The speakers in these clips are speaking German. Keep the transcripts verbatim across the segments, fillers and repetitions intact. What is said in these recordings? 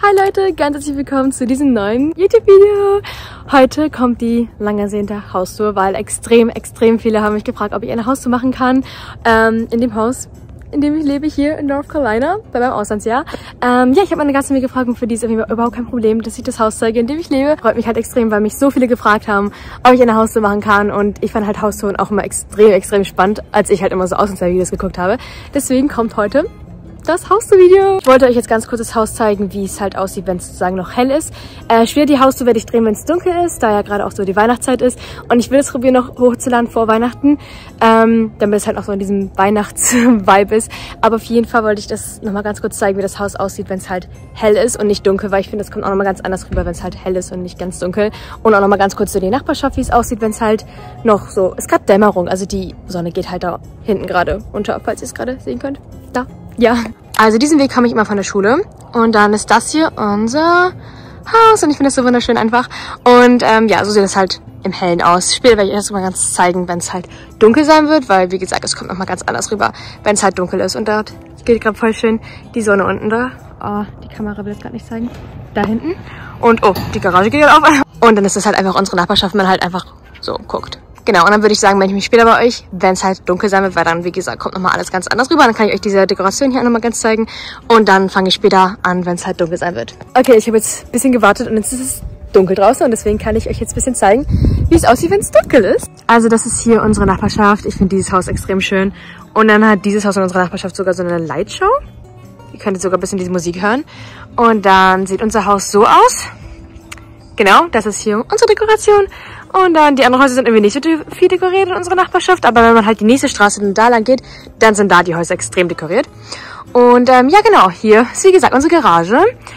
Hi Leute, ganz herzlich willkommen zu diesem neuen YouTube-Video. Heute kommt die lang ersehnte Haustour, weil extrem, extrem viele haben mich gefragt, ob ich eine Haustour machen kann ähm, in dem Haus, in dem ich lebe, hier in North Carolina, bei meinem Auslandsjahr. Ähm, ja, ich habe meine ganze Menge gefragt und für die ist überhaupt kein Problem, dass ich das Haus zeige, in dem ich lebe. Freut mich halt extrem, weil mich so viele gefragt haben, ob ich eine Haustour machen kann, und ich fand halt Haustouren auch immer extrem, extrem spannend, als ich halt immer so Auslandsjahr-Videos geguckt habe. Deswegen kommt heute das Haustour-Video. Ich wollte euch jetzt ganz kurz das Haus zeigen, wie es halt aussieht, wenn es sozusagen noch hell ist. Äh, schwer die Haustour werde ich drehen, wenn es dunkel ist, da ja gerade auch so die Weihnachtszeit ist. Und ich will es probieren, noch hochzuladen vor Weihnachten, ähm, damit es halt auch so in diesem Weihnachts-Vibe ist. Aber auf jeden Fall wollte ich das nochmal ganz kurz zeigen, wie das Haus aussieht, wenn es halt hell ist und nicht dunkel, weil ich finde, das kommt auch nochmal ganz anders rüber, wenn es halt hell ist und nicht ganz dunkel. Und auch nochmal ganz kurz so die Nachbarschaft, wie es aussieht, wenn es halt noch so, es ist gerade Dämmerung, also die Sonne geht halt da hinten gerade unter, falls ihr es gerade sehen könnt. Da. Ja, also diesen Weg komme ich immer von der Schule und dann ist das hier unser Haus und ich finde das so wunderschön einfach. Und ähm, ja, so sieht es halt im Hellen aus. Später werde ich das mal ganz zeigen, wenn es halt dunkel sein wird, weil wie gesagt, es kommt nochmal ganz anders rüber, wenn es halt dunkel ist. Und dort geht gerade voll schön die Sonne unten da. Oh, die Kamera will es gerade nicht zeigen. Da hinten. Und oh, die Garage geht auf. Und dann ist das halt einfach unsere Nachbarschaft, wenn man halt einfach so guckt. Genau, und dann würde ich sagen, melde ich mich später bei euch, wenn es halt dunkel sein wird, weil dann, wie gesagt, kommt nochmal alles ganz anders rüber. Dann kann ich euch diese Dekoration hier auch nochmal ganz zeigen. Und dann fange ich später an, wenn es halt dunkel sein wird. Okay, ich habe jetzt ein bisschen gewartet und jetzt ist es dunkel draußen und deswegen kann ich euch jetzt ein bisschen zeigen, wie es aussieht, wenn es dunkel ist. Also das ist hier unsere Nachbarschaft. Ich finde dieses Haus extrem schön. Und dann hat dieses Haus in unserer Nachbarschaft sogar so eine Lightshow. Ihr könntet sogar ein bisschen diese Musik hören. Und dann sieht unser Haus so aus. Genau, das ist hier unsere Dekoration. Und dann die anderen Häuser sind irgendwie nicht so viel dekoriert in unserer Nachbarschaft. Aber wenn man halt die nächste Straße da lang geht, dann sind da die Häuser extrem dekoriert. Und ähm, ja genau, hier ist wie gesagt unsere Garage.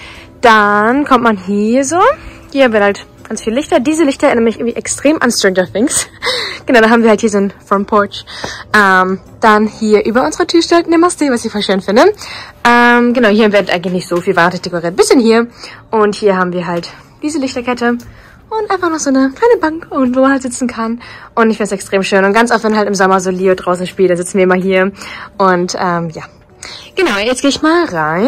Dann kommt man hier so. Hier haben wir halt ganz viele Lichter. Diese Lichter erinnern mich irgendwie extrem an Stranger Things. Genau, da haben wir halt hier so ein Front Porch. Ähm, dann hier über unserer Tür steht Namaste, was ich voll schön finde. Ähm, genau, hier wird eigentlich nicht so viel Weihnachtlich dekoriert. Bisschen hier. Und hier haben wir halt diese Lichterkette. Und einfach noch so eine kleine Bank, und wo man halt sitzen kann. Und ich finde es extrem schön. Und ganz oft, wenn halt im Sommer so Leo draußen spielt, dann sitzen wir immer hier. Und ähm, ja. Genau, jetzt gehe ich mal rein.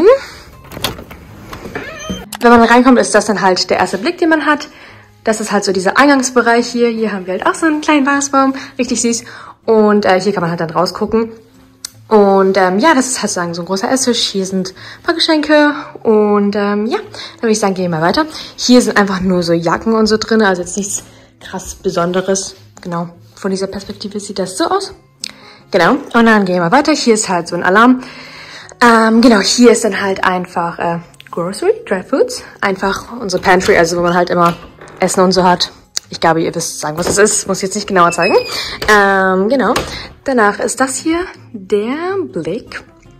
Wenn man reinkommt, ist das dann halt der erste Blick, den man hat. Das ist halt so dieser Eingangsbereich hier. Hier haben wir halt auch so einen kleinen Weihnachtsbaum. Richtig süß. Und äh, hier kann man halt dann rausgucken. Und ähm, ja, das ist halt sagen so ein großer Esstisch. Hier sind ein paar Geschenke. Und ähm, ja, dann würde ich sagen, gehen wir mal weiter. Hier sind einfach nur so Jacken und so drin. Also jetzt nichts krass Besonderes. Genau, von dieser Perspektive sieht das so aus. Genau, und dann gehen wir weiter. Hier ist halt so ein Alarm. Ähm, genau, hier ist dann halt einfach äh, Grocery, Dry Foods. Einfach unsere Pantry, also wo man halt immer Essen und so hat. Ich glaube, ihr wisst sagen, was es ist. Muss ich jetzt nicht genauer zeigen. Ähm, genau. Danach ist das hier der Blick.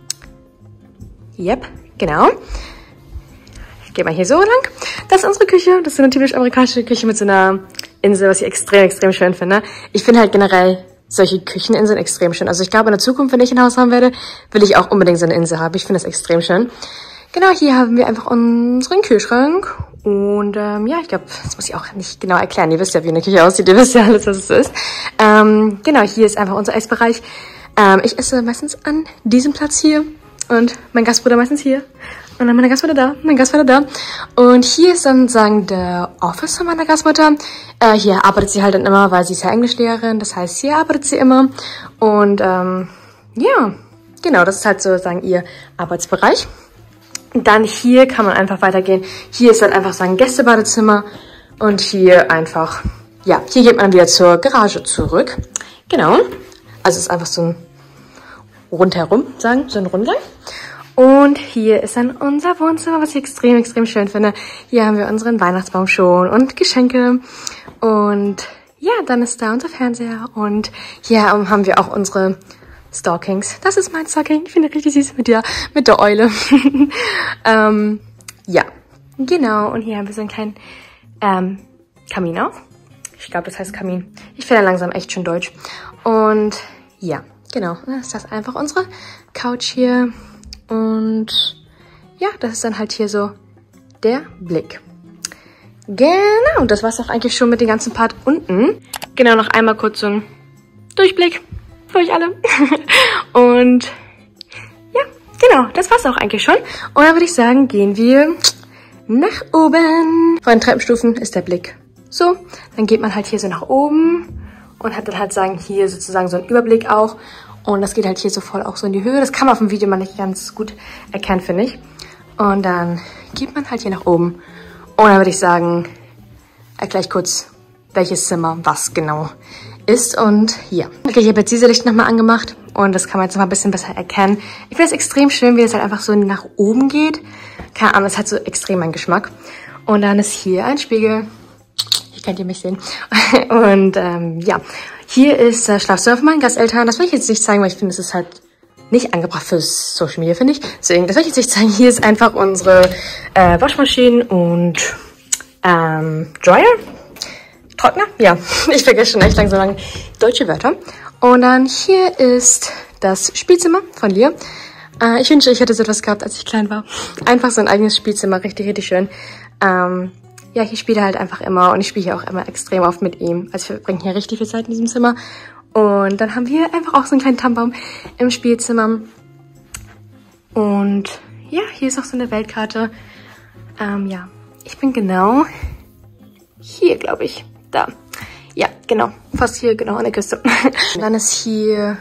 Yep, genau. Ich gehe mal hier so lang. Das ist unsere Küche. Das ist eine typisch amerikanische Küche mit so einer Insel, was ich extrem, extrem schön finde. Ich finde halt generell solche Kücheninseln extrem schön. Also ich glaube, in der Zukunft, wenn ich ein Haus haben werde, will ich auch unbedingt so eine Insel haben. Ich finde das extrem schön. Genau, hier haben wir einfach unseren Kühlschrank. Und ähm, ja, ich glaube, das muss ich auch nicht genau erklären. Ihr wisst ja, wie eine Küche aussieht. Ihr wisst ja alles, was es ist. Ähm, genau, hier ist einfach unser Essbereich. Ähm, ich esse meistens an diesem Platz hier. Und mein Gastbruder meistens hier. Und dann meine Gastmutter da, mein Gastvater da. Und hier ist dann sagen der Office von meiner Gastmutter. Äh, hier arbeitet sie halt dann immer, weil sie ist ja Englischlehrerin. Das heißt, hier arbeitet sie immer. Und ähm, ja, genau, das ist halt sozusagen ihr Arbeitsbereich. Dann hier kann man einfach weitergehen. Hier ist dann einfach sein Gästebadezimmer. Und hier einfach, ja, hier geht man wieder zur Garage zurück. Genau. Also es ist einfach so ein rundherum, sagen, so ein Rundgang. Und hier ist dann unser Wohnzimmer, was ich extrem, extrem schön finde. Hier haben wir unseren Weihnachtsbaum schon und Geschenke. Und ja, dann ist da unser Fernseher. Und hier haben wir auch unsere Stockings. Das ist mein Stocking. Ich finde richtig süß mit der, mit der Eule. ähm, ja, genau. Und hier haben wir so einen kleinen ähm, Kamin auf. Ich glaube, das heißt Kamin. Ich finde langsam echt schon deutsch. Und ja, genau. Dann ist das einfach unsere Couch hier. Und ja, das ist dann halt hier so der Blick. Genau, das war's auch eigentlich schon mit dem ganzen Part unten. Genau, noch einmal kurz so ein Durchblick für euch alle. Und ja, genau, das war's auch eigentlich schon. Und dann würde ich sagen, gehen wir nach oben. Von den Treppenstufen ist der Blick so. Dann geht man halt hier so nach oben und hat dann halt sagen hier sozusagen so einen Überblick auch. Und das geht halt hier so voll auch so in die Höhe. Das kann man auf dem Video mal nicht ganz gut erkennen, finde ich. Und dann geht man halt hier nach oben. Und dann würde ich sagen, erkläre ich kurz, welches Zimmer was genau ist. Und ja, okay, ich habe jetzt diese Lichter nochmal angemacht. Und das kann man jetzt noch mal ein bisschen besser erkennen. Ich finde es extrem schön, wie es halt einfach so nach oben geht. Keine Ahnung, es hat so extrem meinen Geschmack. Und dann ist hier ein Spiegel. Hier könnt ihr mich sehen. Und ähm, ja, hier ist das Schlafzimmer von meinen Gasteltern. Das will ich jetzt nicht zeigen, weil ich finde, es ist halt nicht angebracht für Social Media, finde ich. Deswegen, das will ich jetzt nicht zeigen. Hier ist einfach unsere äh, Waschmaschine und ähm, Dryer. Trockner? Ja, ich vergesse schon echt langsam lange deutsche Wörter. Und dann hier ist das Spielzimmer von Lia. Äh, ich wünschte, ich hätte so etwas gehabt, als ich klein war. Einfach so ein eigenes Spielzimmer, richtig, richtig schön. Ähm, ja, ich spiele halt einfach immer und ich spiele hier auch immer extrem oft mit ihm. Also wir verbringen hier richtig viel Zeit in diesem Zimmer. Und dann haben wir einfach auch so einen kleinen Tannenbaum im Spielzimmer. Und ja, hier ist auch so eine Weltkarte. Ähm, ja, ich bin genau hier, glaube ich. Da. Ja, genau. Fast hier, genau an der Küste. Und dann ist hier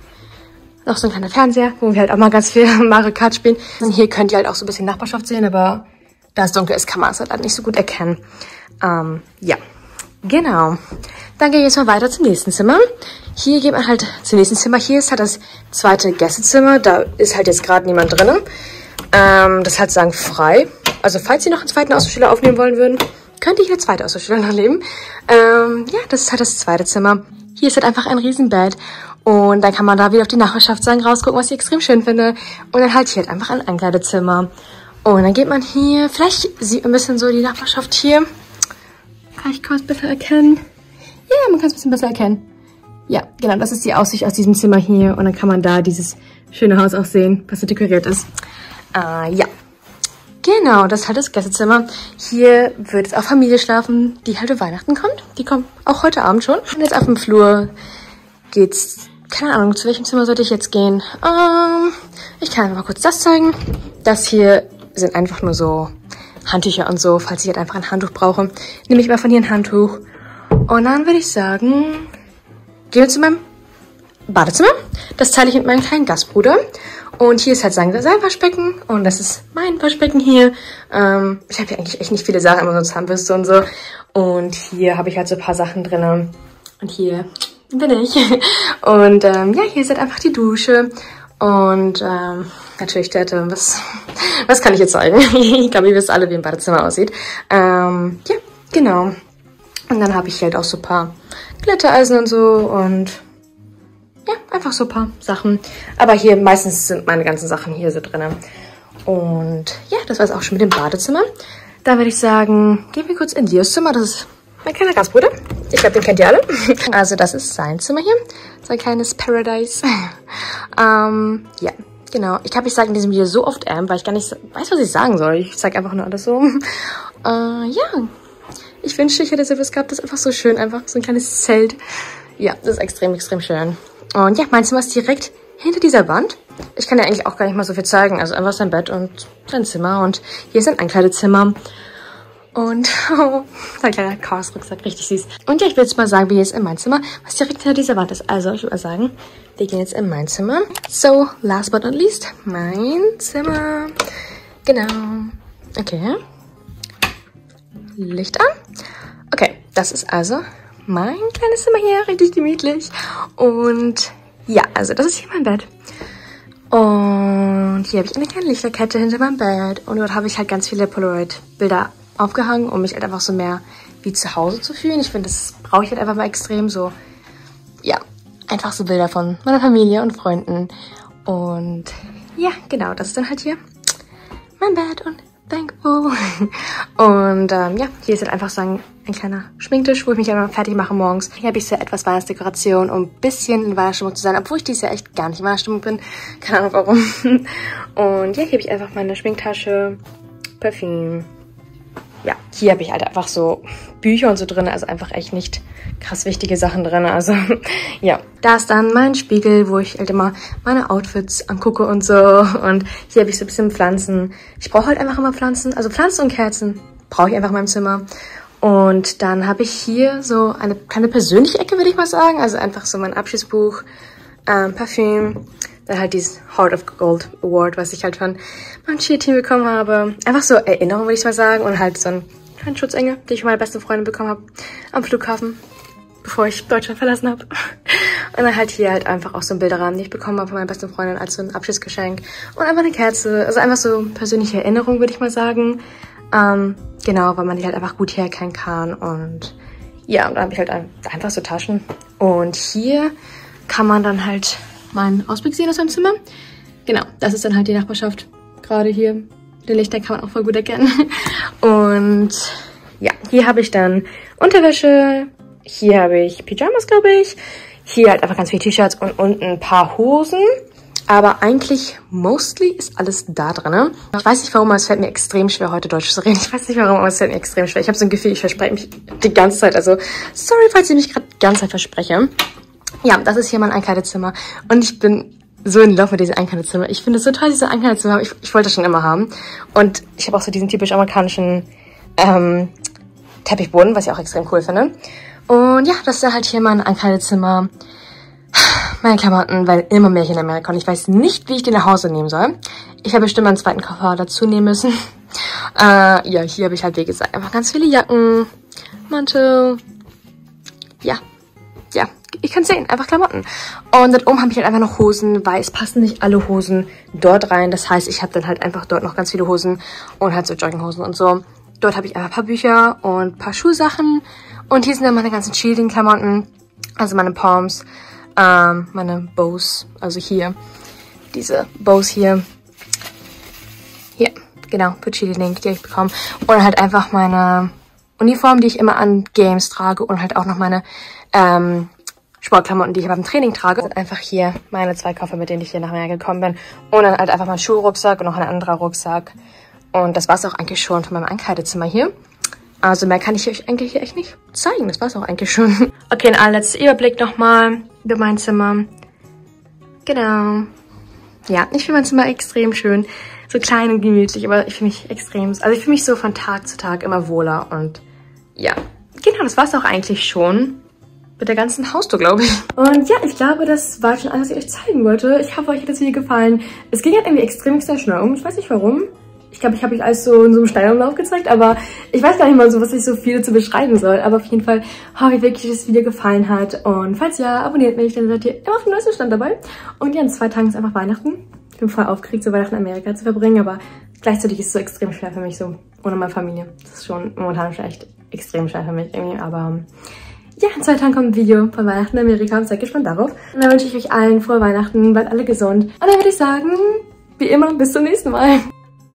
noch so ein kleiner Fernseher, wo wir halt auch mal ganz viel Mario Kart spielen. Und hier könnt ihr halt auch so ein bisschen Nachbarschaft sehen, aber da es dunkel ist, kann man es halt nicht so gut erkennen. Ähm, ja, genau. Dann gehe ich jetzt mal weiter zum nächsten Zimmer. Hier geht man halt zum nächsten Zimmer. Hier ist halt das zweite Gästezimmer. Da ist halt jetzt gerade niemand drin. Ähm, das ist halt sagen frei. Also falls ihr noch einen zweiten Austauschschüler aufnehmen wollen würden, könnt ihr hier eine zweite Austauschschüler noch nehmen. Ähm, ja, das ist halt das zweite Zimmer. Hier ist halt einfach ein Riesenbett. Und dann kann man da wieder auf die Nachbarschaft sagen, rausgucken, was ich extrem schön finde. Und dann halt hier halt einfach ein Ankleidezimmer. Und dann geht man hier, vielleicht sieht man ein bisschen so die Nachbarschaft hier. Kann ich kurz besser erkennen? Ja, man kann es ein bisschen besser erkennen. Ja, genau, das ist die Aussicht aus diesem Zimmer hier. Und dann kann man da dieses schöne Haus auch sehen, was so dekoriert ist. Äh, ja. Genau, das ist halt das Gästezimmer. Hier wird es auch Familie schlafen, die halt für Weihnachten kommt. Die kommt auch heute Abend schon. Und jetzt auf dem Flur geht's, keine Ahnung, zu welchem Zimmer sollte ich jetzt gehen? Ähm, ich kann einfach mal kurz das zeigen. Das hier sind einfach nur so Handtücher und so, falls ich halt einfach ein Handtuch brauche. Nehme ich mal von hier ein Handtuch. Und dann würde ich sagen, gehen wir zu meinem Badezimmer. Das teile ich mit meinem kleinen Gastbruder. Und hier ist halt sein Waschbecken. Und das ist mein Waschbecken hier. Ähm, ich habe hier eigentlich echt nicht viele Sachen, immer so Zahnbürste und so. Und hier habe ich halt so ein paar Sachen drin. Und hier bin ich. Und ähm, ja, hier ist halt einfach die Dusche. Und ähm, natürlich Toilette. Was, was kann ich jetzt zeigen? Ich glaube, ihr wisst alle, wie ein Badezimmer aussieht. Ähm, ja, genau. Und dann habe ich halt auch so ein paar Glätteisen und so. Und ja, einfach so ein paar Sachen. Aber hier meistens sind meine ganzen Sachen hier so drin. Und ja, das war es auch schon mit dem Badezimmer. Da würde ich sagen, gehen wir kurz in Leos Zimmer. Das ist mein kleiner Gastbruder. Ich glaube, den kennt ihr alle. Also das ist sein Zimmer hier. So ein kleines Paradise. ähm, ja, genau. Ich glaube, ich sage in diesem Video so oft ähm, weil ich gar nicht weiß, was ich sagen soll. Ich sage einfach nur alles so. äh, ja, ich wünschte, ich hätte so etwas gehabt. Das ist einfach so schön. Einfach so ein kleines Zelt. Ja, das ist extrem, extrem schön. Und ja, mein Zimmer ist direkt hinter dieser Wand. Ich kann ja eigentlich auch gar nicht mal so viel zeigen. Also einfach sein Bett und sein Zimmer. Und hier ist ein Ankleidezimmer. Und oh, sein kleiner Chaos-Rucksack, richtig süß. Und ja, ich will jetzt mal sagen, wie es in mein Zimmer, was direkt hinter dieser Wand ist. Also ich würde mal sagen, wir gehen jetzt in mein Zimmer. So, last but not least, mein Zimmer. Genau. Okay. Licht an. Okay, das ist also mein kleines Zimmer hier, richtig gemütlich. Und ja, also das ist hier mein Bett. Und hier habe ich eine kleine Lichterkette hinter meinem Bett. Und dort habe ich halt ganz viele Polaroid-Bilder aufgehangen, um mich halt einfach so mehr wie zu Hause zu fühlen. Ich finde, das brauche ich halt einfach mal extrem so. Ja, einfach so Bilder von meiner Familie und Freunden. Und ja, genau, das ist dann halt hier mein Bett und thankful. Und ähm, ja, hier ist halt einfach so ein, ein kleiner Schminktisch, wo ich mich einmal fertig mache morgens. Hier habe ich so etwas Weihnachtsdekoration, um ein bisschen in Weihnachtsstimmung zu sein, obwohl ich dieses Jahr echt gar nicht in Weihnachtsstimmung bin. Keine Ahnung warum. Und ja, hier habe ich einfach meine Schminktasche, Parfüm. Ja, hier habe ich halt einfach so Bücher und so drin, also einfach echt nicht krass wichtige Sachen drin. Also ja, da ist dann mein Spiegel, wo ich halt immer meine Outfits angucke und so. Und hier habe ich so ein bisschen Pflanzen. Ich brauche halt einfach immer Pflanzen. Also Pflanzen und Kerzen brauche ich einfach in meinem Zimmer. Und dann habe ich hier so eine kleine persönliche Ecke, würde ich mal sagen. Also einfach so mein Abschiedsbuch, ähm, Parfüm. Dann halt dieses Heart of Gold Award, was ich halt von meinem Cheer-Team bekommen habe. Einfach so Erinnerung, würde ich mal sagen. Und halt so ein kleinen Schutzengel, den ich von meiner besten Freundin bekommen habe am Flughafen, bevor ich Deutschland verlassen habe. Und dann halt hier halt einfach auch so ein Bilderrahmen, den ich bekommen habe von meiner besten Freundin als so ein Abschiedsgeschenk. Und einfach eine Kerze. Also einfach so persönliche Erinnerung, würde ich mal sagen. Ähm, genau, weil man die halt einfach gut herkennen kann. Und ja, und dann habe ich halt einfach so Taschen. Und hier kann man dann halt meinen Ausblick sehen aus meinem Zimmer. Genau, das ist dann halt die Nachbarschaft. Gerade hier. Den Lichter kann man auch voll gut erkennen. Und ja, hier habe ich dann Unterwäsche. Hier habe ich Pyjamas, glaube ich. Hier halt einfach ganz viele T-Shirts und unten ein paar Hosen. Aber eigentlich, mostly ist alles da drin. Ich weiß nicht warum, aber es fällt mir extrem schwer, heute Deutsch zu reden. Ich weiß nicht warum, aber es fällt mir extrem schwer. Ich habe so ein Gefühl, ich verspreche mich die ganze Zeit. Also, sorry, falls ich mich gerade die ganze Zeit verspreche. Ja, das ist hier mein Einkleidezimmer. Und ich bin so in Love mit diesem Einkleidezimmer. Ich finde es so toll, dieses Einkleidezimmer. Ich, ich wollte das schon immer haben. Und ich habe auch so diesen typisch amerikanischen ähm, Teppichboden, was ich auch extrem cool finde. Und ja, das ist dann halt hier mein Einkleidezimmer. Meine Klamotten, weil immer mehr hier in Amerika. Und ich weiß nicht, wie ich die nach Hause nehmen soll. Ich habe bestimmt einen zweiten Koffer dazu nehmen müssen. Äh, ja, hier habe ich halt, wie gesagt, einfach ganz viele Jacken, Mantel. Ja, ja, ich kann sehen, einfach Klamotten. Und dann oben habe ich halt einfach noch Hosen, weil es passen nicht alle Hosen dort rein. Das heißt, ich habe dann halt einfach dort noch ganz viele Hosen und halt so Jogginghosen und so. Dort habe ich einfach ein paar Bücher und ein paar Schuhsachen. Und hier sind dann meine ganzen Shielding-Klamotten, also meine Palms. Ähm, meine Bows, also hier, diese Bows hier, hier, genau, für Cheerleading, die habe ich bekommen. Und halt einfach meine Uniform, die ich immer an Games trage und halt auch noch meine ähm, Sportklamotten, die ich beim Training trage. Und einfach hier meine zwei Koffer, mit denen ich hier nach Amerika gekommen bin. Und dann halt einfach mein Schulrucksack und noch ein anderer Rucksack. Und das war's auch eigentlich schon von meinem Einkleidezimmer hier. Also mehr kann ich euch eigentlich hier echt nicht zeigen. Das war's auch eigentlich schon. Okay, ein allerletzter Überblick nochmal über mein Zimmer. Genau. Ja, ich finde mein Zimmer extrem schön. So klein und gemütlich, aber ich fühle mich extrem... Also ich fühle mich so von Tag zu Tag immer wohler. Und ja, genau, das war's auch eigentlich schon mit der ganzen Haustour, glaube ich. Und ja, ich glaube, das war schon alles, was ich euch zeigen wollte. Ich hoffe, euch hat das Video gefallen. Es ging halt irgendwie extrem, extrem schnell um. Ich weiß nicht warum. Ich glaube, ich habe euch alles so in so einem Steilumlauf gezeigt, aber ich weiß gar nicht mal so, was ich so viel zu beschreiben soll. Aber auf jeden Fall hoffe ich wirklich, dass das Video gefallen hat. Und falls ja, abonniert mich, dann seid ihr immer auf dem neuesten Stand dabei. Und ja, in zwei Tagen ist einfach Weihnachten. Ich bin voll aufgeregt, so Weihnachten in Amerika zu verbringen, aber gleichzeitig ist es so extrem schwer für mich, so ohne meine Familie. Das ist schon momentan schon echt extrem schwer für mich irgendwie, aber ja, in zwei Tagen kommt ein Video von Weihnachten in Amerika und seid gespannt darauf. Und dann wünsche ich euch allen frohe Weihnachten, bleibt alle gesund. Und dann würde ich sagen, wie immer, bis zum nächsten Mal.